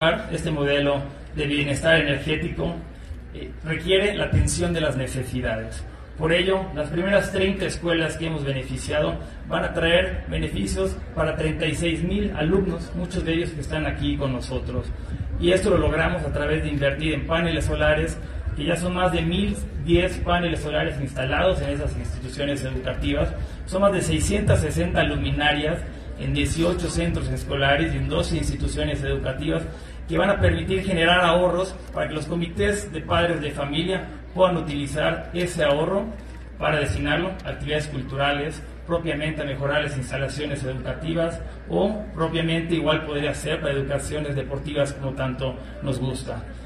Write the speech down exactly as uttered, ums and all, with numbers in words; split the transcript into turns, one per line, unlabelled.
Este modelo de bienestar energético eh, requiere la atención de las necesidades. Por ello, las primeras treinta escuelas que hemos beneficiado van a traer beneficios para treinta y seis mil alumnos, muchos de ellos que están aquí con nosotros. Y esto lo logramos a través de invertir en paneles solares, que ya son más de mil diez paneles solares instalados en esas instituciones educativas. Son más de seiscientas sesenta luminarias en dieciocho centros escolares y en doce instituciones educativas, que van a permitir generar ahorros para que los comités de padres de familia puedan utilizar ese ahorro para destinarlo a actividades culturales, propiamente a mejorar las instalaciones educativas, o propiamente igual podría ser para educaciones deportivas como tanto nos gusta.